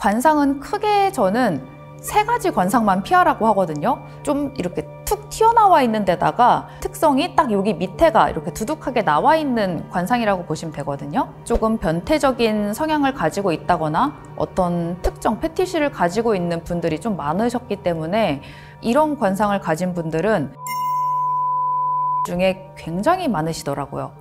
관상은 크게 저는 3가지 관상만 피하라고 하거든요. 좀 이렇게 툭 튀어나와 있는 데다가 특성이 딱 여기 밑에가 이렇게 두둑하게 나와 있는 관상이라고 보시면 되거든요. 조금 변태적인 성향을 가지고 있다거나 어떤 특정 패티시를 가지고 있는 분들이 좀 많으셨기 때문에 이런 관상을 가진 분들은 중에 굉장히 많으시더라고요.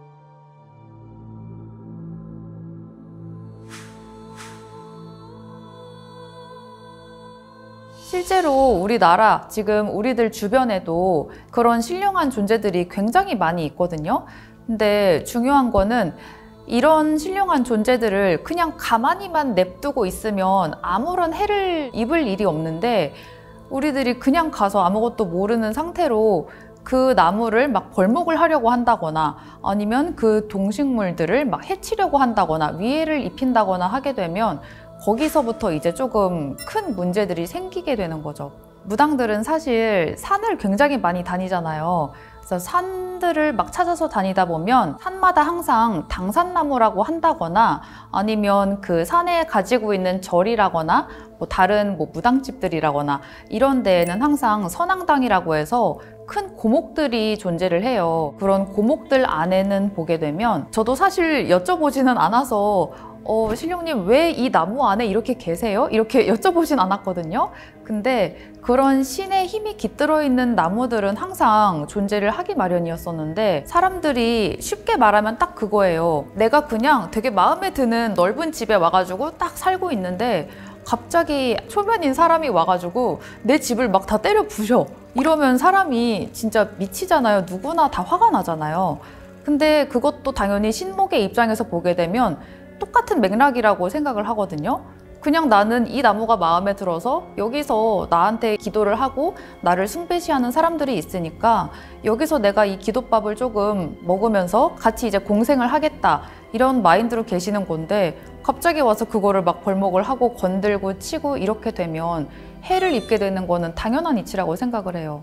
실제로 우리나라 지금 우리들 주변에도 그런 신령한 존재들이 굉장히 많이 있거든요. 근데 중요한 거는 이런 신령한 존재들을 그냥 가만히만 냅두고 있으면 아무런 해를 입을 일이 없는데 우리들이 그냥 가서 아무것도 모르는 상태로 그 나무를 막 벌목을 하려고 한다거나 아니면 그 동식물들을 막 해치려고 한다거나 위해를 입힌다거나 하게 되면 거기서부터 이제 조금 큰 문제들이 생기게 되는 거죠. 무당들은 사실 산을 굉장히 많이 다니잖아요. 그래서 산들을 막 찾아서 다니다 보면 산마다 항상 당산나무라고 한다거나 아니면 그 산에 가지고 있는 절이라거나 뭐 다른 뭐 무당집들이라거나 이런 데에는 항상 선앙당이라고 해서 큰 고목들이 존재를 해요. 그런 고목들 안에는 보게 되면 저도 사실 여쭤보지는 않아서 신령님 왜 이 나무 안에 이렇게 계세요? 이렇게 여쭤보진 않았거든요. 근데 그런 신의 힘이 깃들어 있는 나무들은 항상 존재를 하기 마련이었었는데 사람들이 쉽게 말하면 딱 그거예요. 내가 그냥 되게 마음에 드는 넓은 집에 와가지고 딱 살고 있는데 갑자기 초면인 사람이 와가지고 내 집을 막 다 때려 부셔. 이러면 사람이 진짜 미치잖아요. 누구나 다 화가 나잖아요. 근데 그것도 당연히 신목의 입장에서 보게 되면 똑같은 맥락이라고 생각을 하거든요. 그냥 나는 이 나무가 마음에 들어서 여기서 나한테 기도를 하고 나를 숭배시하는 사람들이 있으니까 여기서 내가 이 기도밥을 조금 먹으면서 같이 이제 공생을 하겠다 이런 마인드로 계시는 건데 갑자기 와서 그거를 막 벌목을 하고 건들고 치고 이렇게 되면 해를 입게 되는 거는 당연한 이치라고 생각을 해요.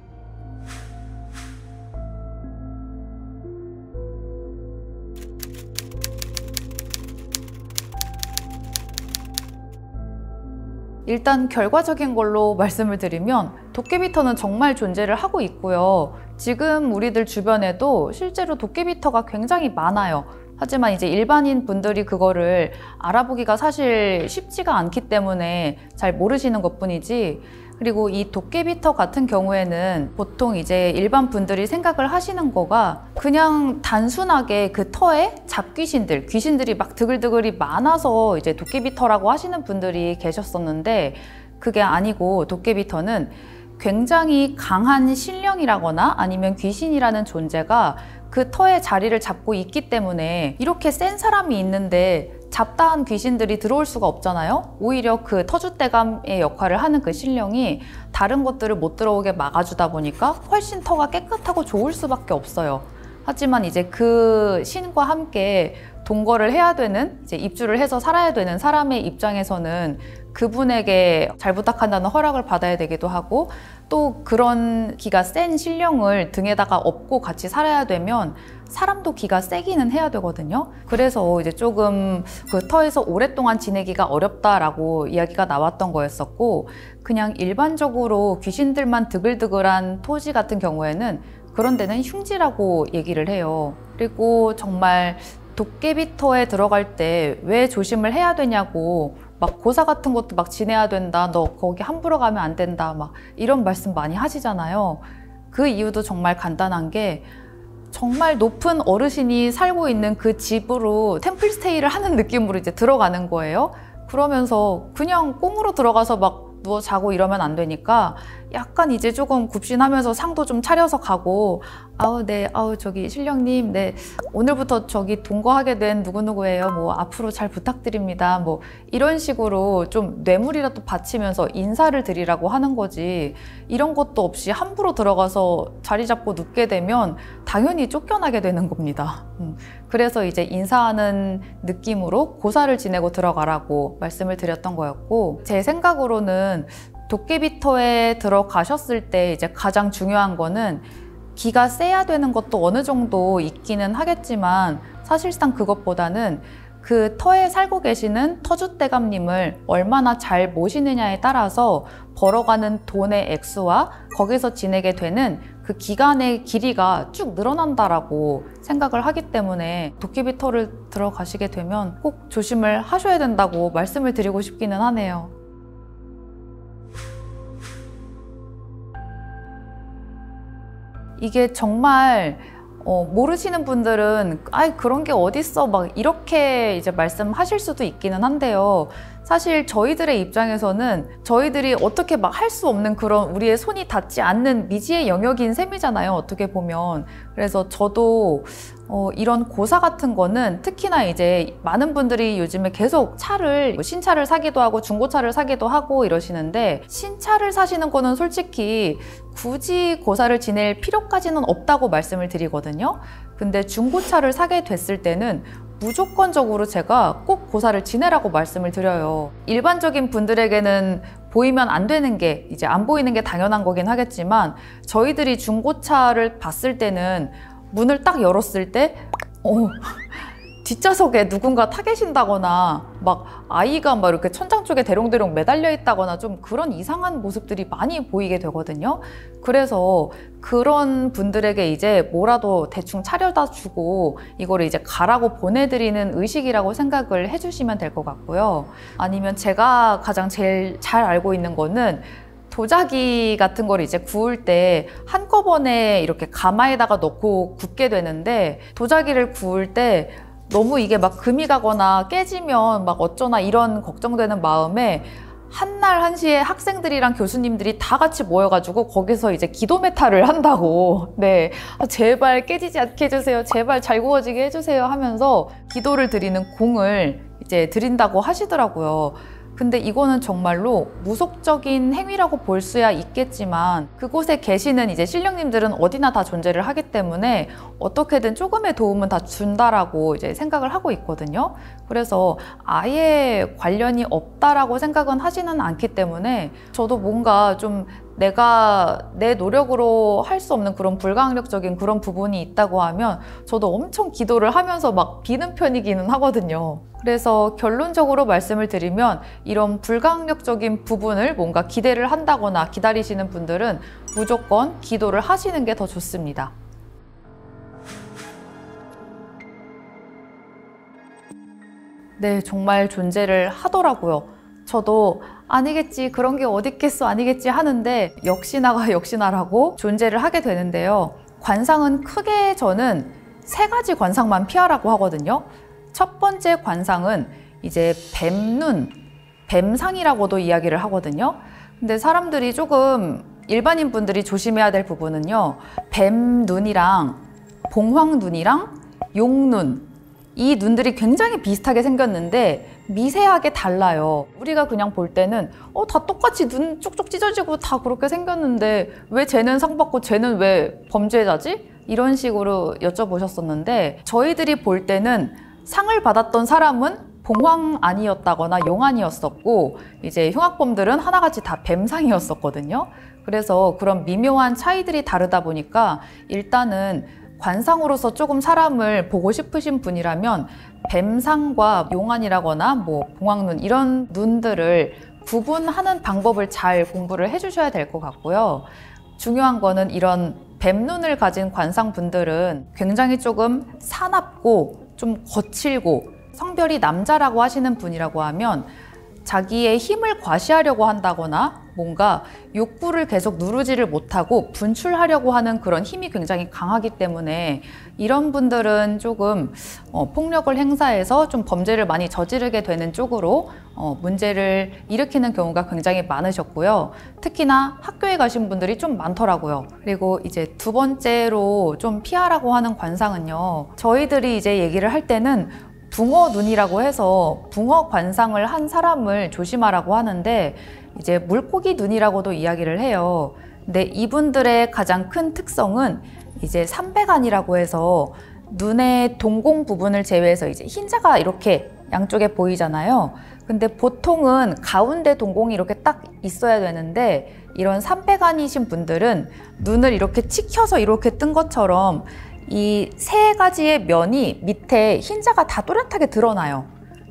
일단 결과적인 걸로 말씀을 드리면 도깨비터는 정말 존재를 하고 있고요. 지금 우리들 주변에도 실제로 도깨비터가 굉장히 많아요. 하지만 이제 일반인 분들이 그거를 알아보기가 사실 쉽지가 않기 때문에 잘 모르시는 것뿐이지. 그리고 이 도깨비터 같은 경우에는 보통 이제 일반 분들이 생각을 하시는 거가 그냥 단순하게 그 터에 잡귀신들, 귀신들이 막 드글드글이 많아서 이제 도깨비터라고 하시는 분들이 계셨었는데 그게 아니고 도깨비터는 굉장히 강한 신령이라거나 아니면 귀신이라는 존재가 그 터에 자리를 잡고 있기 때문에 이렇게 센 사람이 있는데 잡다한 귀신들이 들어올 수가 없잖아요. 오히려 그 터줏대감의 역할을 하는 그 신령이 다른 것들을 못 들어오게 막아주다 보니까 훨씬 터가 깨끗하고 좋을 수밖에 없어요. 하지만 이제 그 신과 함께 동거를 해야 되는, 이제 입주를 해서 살아야 되는 사람의 입장에서는 그분에게 잘 부탁한다는 허락을 받아야 되기도 하고 또 그런 기가 센 신령을 등에다가 업고 같이 살아야 되면 사람도 기가 세기는 해야 되거든요. 그래서 이제 조금 그 터에서 오랫동안 지내기가 어렵다라고 이야기가 나왔던 거였었고 그냥 일반적으로 귀신들만 드글드글한 토지 같은 경우에는 그런 데는 흉지라고 얘기를 해요. 그리고 정말 도깨비터에 들어갈 때 왜 조심을 해야 되냐고 막 고사 같은 것도 막 지내야 된다, 너 거기 함부로 가면 안 된다 막 이런 말씀 많이 하시잖아요. 그 이유도 정말 간단한 게 정말 높은 어르신이 살고 있는 그 집으로 템플스테이를 하는 느낌으로 이제 들어가는 거예요. 그러면서 그냥 꽁으로 들어가서 막 누워 자고 이러면 안 되니까 약간 이제 조금 굽신하면서 상도 좀 차려서 가고 저기 신령님, 네, 오늘부터 저기 동거하게 된 누구누구예요. 뭐 앞으로 잘 부탁드립니다. 뭐 이런 식으로 좀 뇌물이라도 바치면서 인사를 드리라고 하는 거지 이런 것도 없이 함부로 들어가서 자리 잡고 눕게 되면 당연히 쫓겨나게 되는 겁니다. 그래서 이제 인사하는 느낌으로 고사를 지내고 들어가라고 말씀을 드렸던 거였고 제 생각으로는 도깨비터에 들어가셨을 때 이제 가장 중요한 거는 기가 세야 되는 것도 어느 정도 있기는 하겠지만 사실상 그것보다는 그 터에 살고 계시는 터줏대감님을 얼마나 잘 모시느냐에 따라서 벌어가는 돈의 액수와 거기서 지내게 되는 그 기간의 길이가 쭉 늘어난다라고 생각을 하기 때문에 도깨비 터를 들어가시게 되면 꼭 조심을 하셔야 된다고 말씀을 드리고 싶기는 하네요. 이게 정말 모르시는 분들은 아이 그런 게 어딨어 막 이렇게 이제 말씀하실 수도 있기는 한데요. 사실 저희들의 입장에서는 저희들이 어떻게 막 할 수 없는 그런 우리의 손이 닿지 않는 미지의 영역인 셈이잖아요, 어떻게 보면. 그래서 저도 이런 고사 같은 거는 특히나 이제 많은 분들이 요즘에 계속 차를 신차를 사기도 하고 중고차를 사기도 하고 이러시는데, 신차를 사시는 거는 솔직히 굳이 고사를 지낼 필요까지는 없다고 말씀을 드리거든요. 근데 중고차를 사게 됐을 때는 무조건적으로 제가 꼭 고사를 지내라고 말씀을 드려요. 일반적인 분들에게는 보이면 안 되는 게 이제 안 보이는 게 당연한 거긴 하겠지만, 저희들이 중고차를 봤을 때는 문을 딱 열었을 때 뒷좌석에 누군가 타 계신다거나 막 아이가 막 이렇게 천장 쪽에 대롱대롱 매달려 있다거나 좀 그런 이상한 모습들이 많이 보이게 되거든요. 그래서 그런 분들에게 이제 뭐라도 대충 차려다 주고 이거를 이제 가라고 보내드리는 의식이라고 생각을 해주시면 될 것 같고요. 아니면 제가 가장 제일 잘 알고 있는 거는 도자기 같은 걸 이제 구울 때 한꺼번에 이렇게 가마에다가 넣고 굽게 되는데, 도자기를 구울 때 너무 이게 막 금이 가거나 깨지면 막 어쩌나 이런 걱정되는 마음에 한날 한시에 학생들이랑 교수님들이 다 같이 모여가지고 거기서 이제 기도 메타를 한다고, 네, 제발 깨지지 않게 해주세요, 제발 잘 구워지게 해주세요 하면서 기도를 드리는 공을 이제 드린다고 하시더라고요. 근데 이거는 정말로 무속적인 행위라고 볼 수야 있겠지만, 그곳에 계시는 이제 신령님들은 어디나 다 존재를 하기 때문에 어떻게든 조금의 도움은 다 준다라고 이제 생각을 하고 있거든요. 그래서 아예 관련이 없다라고 생각은 하지는 않기 때문에, 저도 뭔가 좀 내가 내 노력으로 할 수 없는 그런 불가항력적인 그런 부분이 있다고 하면 저도 엄청 기도를 하면서 막 비는 편이기는 하거든요. 그래서 결론적으로 말씀을 드리면, 이런 불가항력적인 부분을 뭔가 기대를 한다거나 기다리시는 분들은 무조건 기도를 하시는 게 더 좋습니다. 네, 정말 존재를 하더라고요. 저도 아니겠지, 그런 게 어딨겠어, 아니겠지 하는데 역시나가 역시나라고 존재를 하게 되는데요. 관상은 크게 저는 3가지 관상만 피하라고 하거든요. 첫 번째 관상은 이제 뱀눈, 뱀상이라고도 이야기를 하거든요. 근데 사람들이 조금 일반인 분들이 조심해야 될 부분은요, 뱀눈이랑 봉황눈이랑 용눈, 이 눈들이 굉장히 비슷하게 생겼는데 미세하게 달라요. 우리가 그냥 볼 때는 다 똑같이 눈 쪽쪽 찢어지고 다 그렇게 생겼는데 왜 쟤는 상 받고 쟤는 왜 범죄자지? 이런 식으로 여쭤보셨었는데, 저희들이 볼 때는 상을 받았던 사람은 봉황아니었다거나 용안이었었고, 이제 흉악범들은 하나같이 다 뱀상이었었거든요. 그래서 그런 미묘한 차이들이 다르다 보니까 일단은 관상으로서 조금 사람을 보고 싶으신 분이라면 뱀상과 용안이라거나 뭐 봉황눈 이런 눈들을 구분하는 방법을 잘 공부를 해주셔야 될 것 같고요. 중요한 거는 이런 뱀눈을 가진 관상분들은 굉장히 조금 사납고 좀 거칠고, 성별이 남자라고 하시는 분이라고 하면 자기의 힘을 과시하려고 한다거나 뭔가 욕구를 계속 누르지를 못하고 분출하려고 하는 그런 힘이 굉장히 강하기 때문에, 이런 분들은 조금 폭력을 행사해서 좀 범죄를 많이 저지르게 되는 쪽으로 문제를 일으키는 경우가 굉장히 많으셨고요. 특히나 학교에 가신 분들이 좀 많더라고요. 그리고 이제 두 번째로 좀 피하라고 하는 관상은요, 저희들이 이제 얘기를 할 때는 붕어 눈이라고 해서 붕어 관상을 한 사람을 조심하라고 하는데, 이제 물고기 눈이라고도 이야기를 해요. 근데 이분들의 가장 큰 특성은 이제 삼백안이라고 해서 눈의 동공 부분을 제외해서 이제 흰자가 이렇게 양쪽에 보이잖아요. 근데 보통은 가운데 동공이 이렇게 딱 있어야 되는데, 이런 삼백안이신 분들은 눈을 이렇게 치켜서 이렇게 뜬 것처럼 이 3가지의 면이 밑에 흰자가 다 또렷하게 드러나요.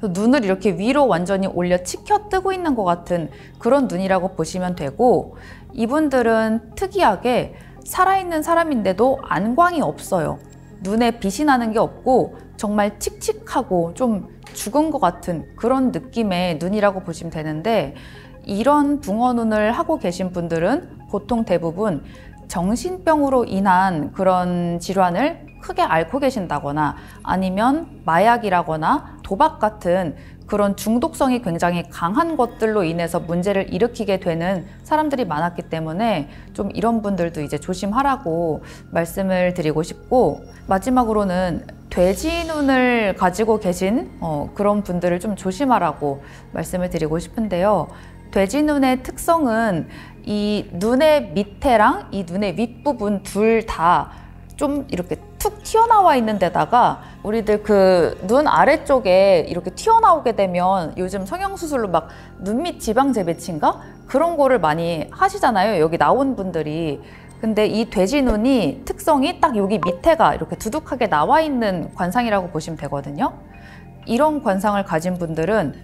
눈을 이렇게 위로 완전히 올려 치켜 뜨고 있는 것 같은 그런 눈이라고 보시면 되고, 이분들은 특이하게 살아있는 사람인데도 안광이 없어요. 눈에 빛이 나는 게 없고 정말 칙칙하고 좀 죽은 것 같은 그런 느낌의 눈이라고 보시면 되는데, 이런 붕어 눈을 하고 계신 분들은 보통 대부분 정신병으로 인한 그런 질환을 크게 앓고 계신다거나 아니면 마약이라거나 도박 같은 그런 중독성이 굉장히 강한 것들로 인해서 문제를 일으키게 되는 사람들이 많았기 때문에 좀 이런 분들도 이제 조심하라고 말씀을 드리고 싶고, 마지막으로는 돼지 눈을 가지고 계신 그런 분들을 좀 조심하라고 말씀을 드리고 싶은데요. 돼지 눈의 특성은 이 눈의 밑에랑 이 눈의 윗부분 둘 다 좀 이렇게 툭 튀어나와 있는 데다가, 우리들 그 눈 아래쪽에 이렇게 튀어나오게 되면 요즘 성형수술로 막 눈밑 지방 재배치인가? 그런 거를 많이 하시잖아요, 여기 나온 분들이. 근데 이 돼지 눈이 특성이 딱 여기 밑에가 이렇게 두둑하게 나와 있는 관상이라고 보시면 되거든요. 이런 관상을 가진 분들은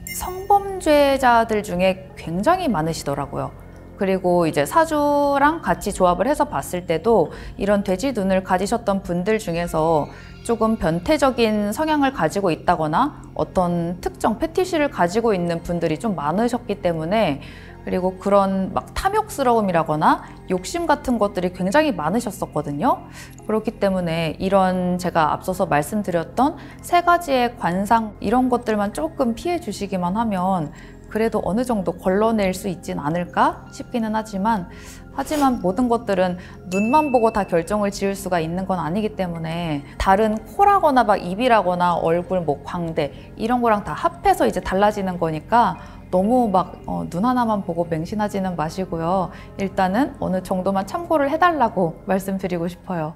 성범죄자들 중에 굉장히 많으시더라고요. 그리고 이제 사주랑 같이 조합을 해서 봤을 때도 이런 돼지 눈을 가지셨던 분들 중에서 조금 변태적인 성향을 가지고 있다거나 어떤 특정 패티시를 가지고 있는 분들이 좀 많으셨기 때문에, 그리고 그런 막 탐욕스러움이라거나 욕심 같은 것들이 굉장히 많으셨었거든요. 그렇기 때문에 이런 제가 앞서서 말씀드렸던 세 가지의 관상, 이런 것들만 조금 피해 주시기만 하면 그래도 어느 정도 걸러낼 수 있진 않을까 싶기는 하지만 모든 것들은 눈만 보고 다 결정을 지을 수가 있는 건 아니기 때문에, 다른 코라거나 막 입이라거나 얼굴, 뭐 광대 이런 거랑 다 합해서 이제 달라지는 거니까 너무 막 눈 하나만 보고 맹신하지는 마시고요. 일단은 어느 정도만 참고를 해달라고 말씀드리고 싶어요.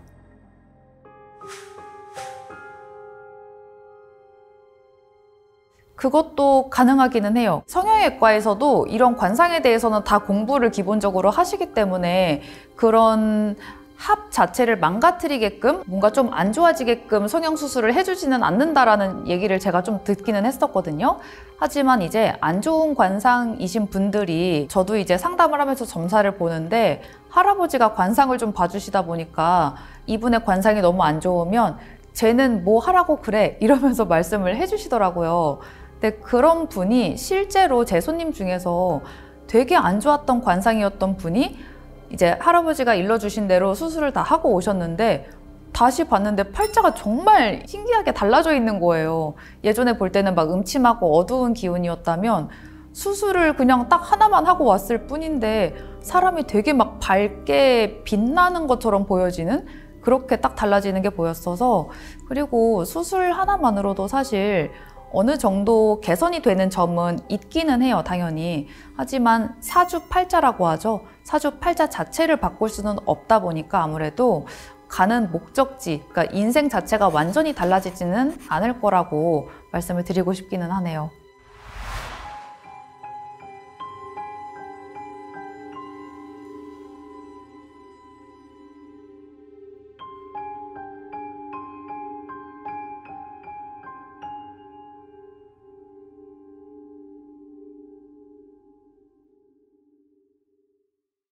그것도 가능하기는 해요. 성형외과에서도 이런 관상에 대해서는 다 공부를 기본적으로 하시기 때문에 그런 합 자체를 망가뜨리게끔, 뭔가 좀 안 좋아지게끔 성형수술을 해주지는 않는다라는 얘기를 제가 좀 듣기는 했었거든요. 하지만 이제 안 좋은 관상이신 분들이, 저도 이제 상담을 하면서 점사를 보는데 할아버지가 관상을 좀 봐주시다 보니까 이분의 관상이 너무 안 좋으면 쟤는 뭐 하라고 그래 이러면서 말씀을 해주시더라고요. 근데 그런 분이 실제로 제 손님 중에서 되게 안 좋았던 관상이었던 분이 이제 할아버지가 일러주신 대로 수술을 다 하고 오셨는데 다시 봤는데 팔자가 정말 신기하게 달라져 있는 거예요. 예전에 볼 때는 막 음침하고 어두운 기운이었다면 수술을 그냥 딱 하나만 하고 왔을 뿐인데 사람이 되게 막 밝게 빛나는 것처럼 보여지는, 그렇게 딱 달라지는 게 보였어서, 그리고 수술 하나만으로도 사실 어느 정도 개선이 되는 점은 있기는 해요, 당연히. 하지만 사주팔자라고 하죠. 사주팔자 자체를 바꿀 수는 없다 보니까 아무래도 가는 목적지, 그러니까 인생 자체가 완전히 달라지지는 않을 거라고 말씀을 드리고 싶기는 하네요.